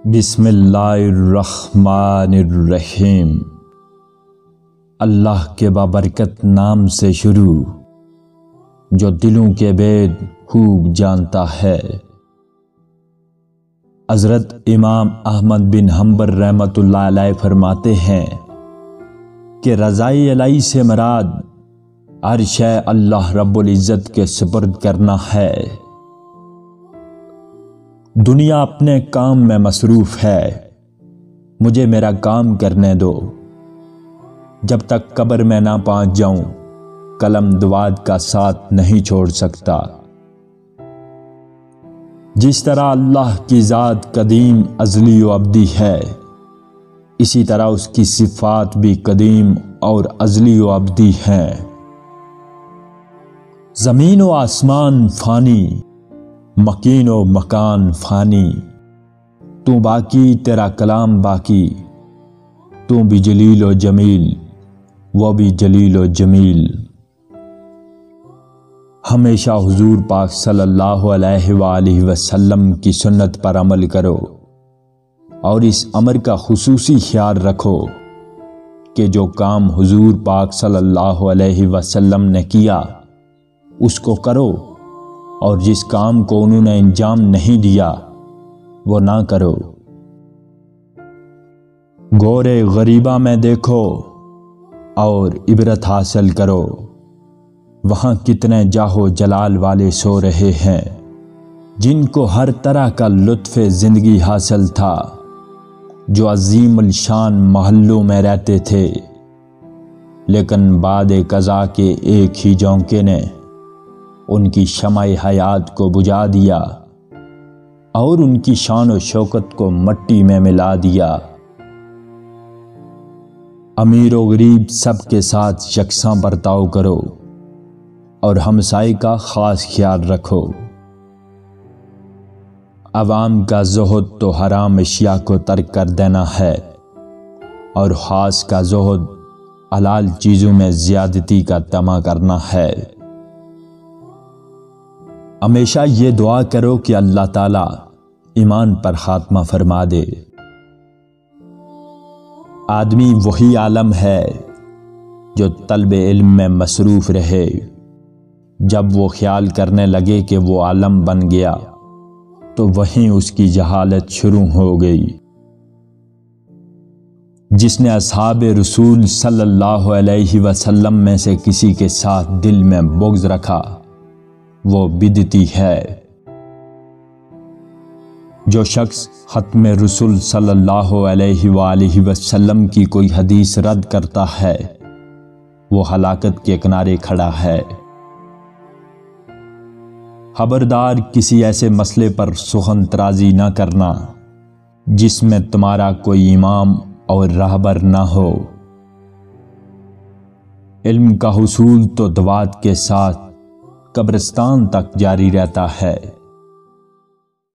بسم اللہ الرحمن الرحیم۔ اللہ کے بابرکت نام سے شروع جو دلوں کے بید خوب جانتا ہے۔ حضرت امام احمد بن حنبل رحمۃ اللہ علیہ فرماتے ہیں کہ رضائی الہی سے مراد ہر شے اللہ رب العزت کے سپرد کرنا ہے۔ دنیا اپنے کام میں مصروف ہے، مجھے میرا کام کرنے دو۔ جب تک قبر میں نہ پہنچ جاؤں قلم دوات کا ساتھ نہیں چھوڑ سکتا۔ جس طرح اللہ کی ذات قدیم ازلی و ابدی ہے، اسی طرح اس کی صفات بھی قدیم اور ازلی و ابدی ہیں۔ زمین و آسمان فانی، مکین و مکان فانی، تو باقی تیرا کلام باقی، تو بھی جلیل و جمیل وہ بھی جلیل و جمیل۔ ہمیشہ حضور پاک صلی اللہ علیہ وآلہ وسلم کی سنت پر عمل کرو اور اس امر کا خصوصی خیال رکھو کہ جو کام حضور پاک صلی اللہ علیہ وسلم نے کیا اس کو کرو، اور جس کام کو انہوں نے انجام نہیں دیا وہ نہ کرو۔ گورے غریبہ میں دیکھو اور عبرت حاصل کرو، وہاں کتنے جاہ و جلال والے سو رہے ہیں جن کو ہر طرح کا لطف زندگی حاصل تھا، جو عظیم الشان محلوں میں رہتے تھے، لیکن بعد قضا کے ایک ہی جھونکے نے ان کی شمع حیات کو بجھا دیا اور ان کی شان و شوکت کو مٹی میں ملا دیا۔ امیر و غریب سب کے ساتھ یکساں برتاؤ کرو اور ہمسائے کا خاص خیال رکھو۔ عوام کا زہد تو حرام اشیاء کو ترک کر دینا ہے، اور خاص کا زہد حلال چیزوں میں زیادتی کا طمع کرنا ہے۔ ہمیشہ یہ دعا کرو کہ اللہ تعالیٰ ایمان پر خاتمہ فرما دے۔ آدمی وہی عالم ہے جو طلب علم میں مصروف رہے، جب وہ خیال کرنے لگے کہ وہ عالم بن گیا تو وہیں اس کی جہالت شروع ہو گئی۔ جس نے اصحاب رسول صلی اللہ علیہ وسلم میں سے کسی کے ساتھ دل میں بغض رکھا وہ بدعتی ہے۔ جو شخص ختم رسول صلی اللہ علیہ وآلہ وسلم کی کوئی حدیث رد کرتا ہے وہ ہلاکت کے کنارے کھڑا ہے۔ خبردار کسی ایسے مسئلے پر سخن طرازی نہ کرنا جس میں تمہارا کوئی امام اور راہبر نہ ہو۔ علم کا حصول تو دوات کے ساتھ قبرستان تک جاری رہتا ہے۔